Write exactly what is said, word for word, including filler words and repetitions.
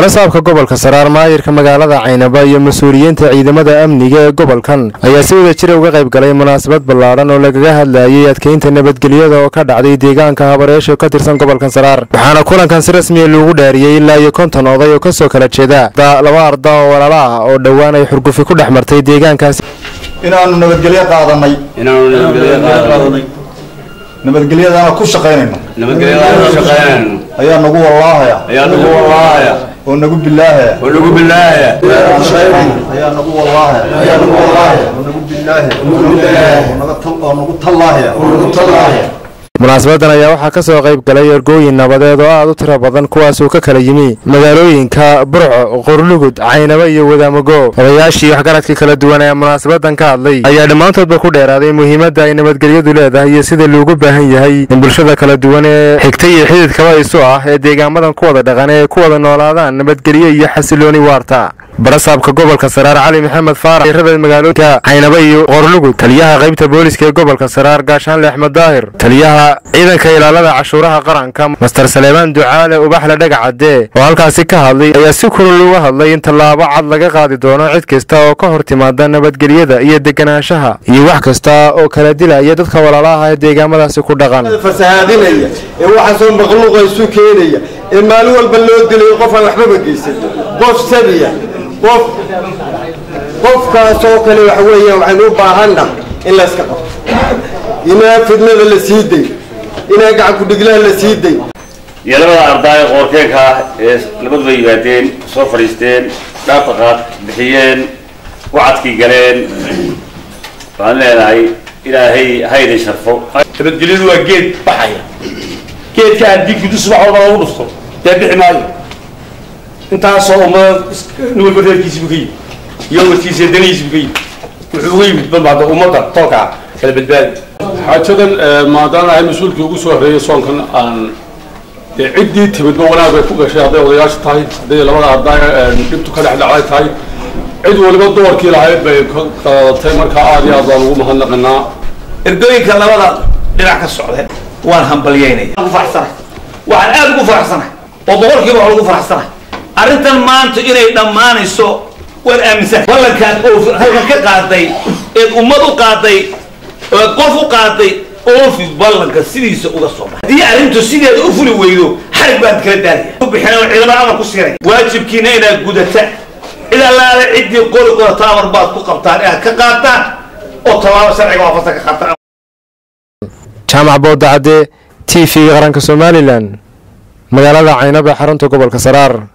barasaabka gobolka Saraar maayirka magaalada Caynaba iyo mas'uuliyiinta ciidamada amniga ee gobolkan ayaa si wada jir uga qayb galay munaasabad ballaaran oo lagaga hadlayay adkeynta nabadgelyada oo ka dhacday deegaanka Habareesho ka tirsan gobolka Saraar waxaana kulankan si rasmi ah loogu dhaariyay ilaa iyo konton oday oo ka soo kala jeeda laba arday oo walaalo ah oo dhawaan ay xurgufi ku dhaxmartay deegaankaas inaanu nabadgelyo qaadanay inaanu nabadgelyo qaadanay nabadgelyada ku shaqeynayno nabadgelyada ku shaqeynayno ayaa nagu walaahaya ayaa nagu walaahaya oo nagu bilaahaya oo nagu bilaahaya ayaa nagu walaahaya ayaa nagu walaahaya oo nagu bilaahaya oo nagu bilaahaya oo nagu tallaahaya oo nagu tallaahaya munaasabadan ayaa waxaa ka soo qayb galay ergooyin nabadeed oo aad u tiro badan kuwaas oo ka kala yimi magaalooyinka Burco, Qorlugud, Caynaba iyo Wadaamago. Odayaashii waxgaradka kala duwan ee munaasabadan ka hadlay ayaa dhamaantoodba ku dheeraaday muhiimadda ay nabadgelyadu leedahay iyo sida loogu baahan yahay in bulshada kala duwan ee xigta iyo xididkaba isu ah ee deegaamadan ku wada dhaqan ee ku wada noolaadaan nabadgelyo iyo xasilooni waarta. barasaabka gobolka Saraar Cali Maxamed Faarax irada magaalooyinka Caynaba iyo Qorlugud taliyaha qaybta booliska ee gobolka Saraar Gaashaan Axmed Daahir taliyaha ciidanka ilaalada cashuuraha qaranka Master Saleeman Ducaale Ubaxla Dhagacade oo halkaasi ka hadlay ayaa si kulul uga hadlay in tallaabo cad laga qaadi doono cid kasta oo ka hor timaada nabadgelyada iyo deganaanshaha iyo wax kasta oo kala dilaya dadka walaalaha ee deegaamadaasi ku dhaqan fasahaadinaya ee waxa soo maqluuqaysu keenaya ee maalin walba loo dilay qof aan waxba geysan qof sabiya qof qofkaas oo kale wax weeyaan waxaan u baahanaa in la iska qabto inaa fidnada la siiday inaa gacan ku dhiglaha la siiday yalada arday qorkeenka ee labadaba yimaadeen soo fariisteen dhaafaqad bixiyeen wacadkii galeen waxaan leenahay ilaahay hayri sharfo nabadgelyadu waa geed baxaya geedka haddii gudus wax walba lagu dhufto dee bixi maayo intaasoo ummad nuwal bareerkiisi buu ka yimid iyo warkiisa danihiisi buu ka yimid wuxuu uga yimid badbaado ummadda toolka kala badbaadi xaajadan maadaama ay mas-uulkii ugu soo horeeyay soonkan aan ciddii timidba wanaag bay ku gashay hadday odayaasha tahay hadday labada arday dhibtu ka dhex dhacday tahay cid waliba doorkii lahayd bay ka qaadatay markaa aad iyo aad baan ugu mahadnaqinaa ergooyinka labada dhinac ka socda waan hambalyeynaya ugu faraxsanahay waxaan aad ugu faraxsanahay oo boqolkiiba waxaan ugu faraxsanahay arrintan maanta inay dhammaanayso waan aaminsan ballankaan oo halkan ka qaaday ee ummad u qaaday oo qof u qaaday oofi ballanka sidiisa uga soo baxay haddii arrintu sideeda u fuli weydo xarig baan kala daalaya u bixinay ciidamada amar ku siinay waajibkiina inaad gudata cid allaale ciddii qori qorata amar baad ku qabtaan inaad ka qaataan oo tallaabo sharciga waafaqsan ka qaataan jaamac boodacade T V qaranka Somaliland magaalada Caynaba xarunta gobolka Saraar.